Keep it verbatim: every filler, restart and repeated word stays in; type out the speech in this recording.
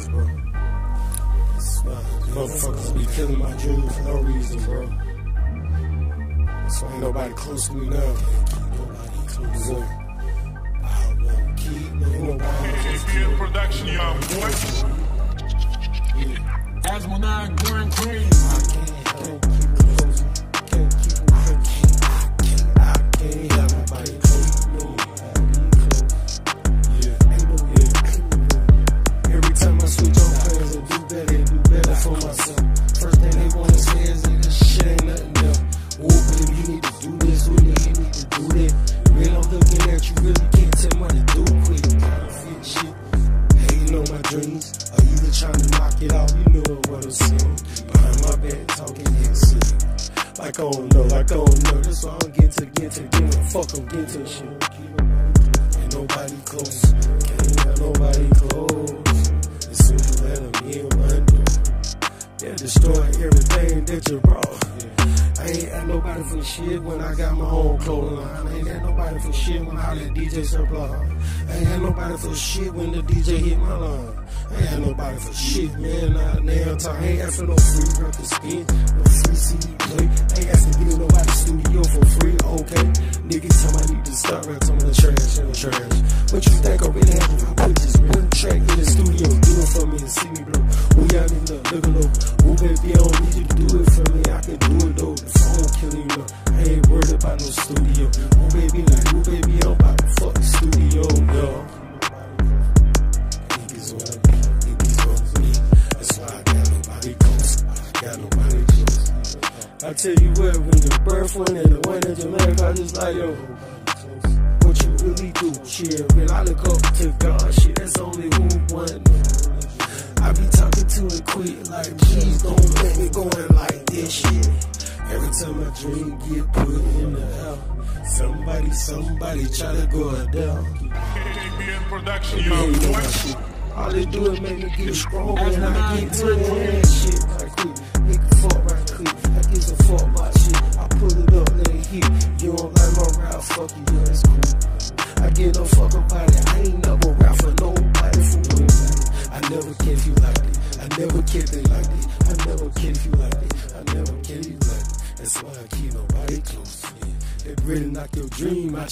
close, bro. Motherfuckers be killing my dreams for no reason, bro. So ain't nobody close to me now. Can't keep nobody close to me. I won't keep nobody close to me. Production, young boy. As when I going crazy. I can't, I can't keep it close. Can't keep it close. I can't, I can't have nobody close to me. Yeah, ain't no, yeah. Every time I switch on plans and do better, do better for myself. First thing they wanna say is that this shit ain't nothing else. Oh, baby, you need to do this, we need, you need to do that. Real, I'm looking at you, really can't tell me what to do quick. Counterfeit shit, hating on my dreams, or either trying to knock it out, you know what I'm saying. Behind my back, talking head shit. Like I don't know, like I don't know, that's why I'm getting to, get to, get to, fuck, I'm getting to shit. Ain't nobody close, can't have nobody close. As soon as you let them in one door, they'll destroy everything that you brought. I ain't had nobody for shit when I got my own clothing line. I ain't had nobody for shit when I let D J supply. I ain't had nobody for shit when the D J hit my line. I ain't had nobody for shit, man. Nah, now time. I ain't asked for no free record spin, no free C D play. I ain't asked to get in nobody's studio for free, okay? Niggas tell me I need to start rapping some of the trash in the trash. What you think I really have if I put just one track in the studio? Do it for me and see me blow. Who y'all need to look low? Who baby, I don't need you to do it for me. I can do it though. The phone killing you. I ain't worried about no studio. Who baby, like who baby, I'm about to fuck the studio, y'all. Niggas wanna be, niggas wanna be. That's why I got nobody close. I got nobody close. I tell you what, when the birth one and the one in Jamaica, I just like, yo, what you really do, shit. When I look up to God, shit, that's only who one. I be talking to it quick, like, please don't let me going like this shit. Every time my dream get put in the air, somebody, somebody try to go down. Production, young boy. All they do is make me get strong and I get to that shit right quick. Nigga fuck right quick. I give a fuck about shit. I pull it up, let it hit. You don't like my rap, fuck you, yeah, that's cool. I get no fuck about it. I ain't never rap for nobody, for nobody. I never care if you like it. I never care if they like it. I never care if you like it. I never care if you like it. That's why I keep nobody close. Yeah. They really knock your dream out.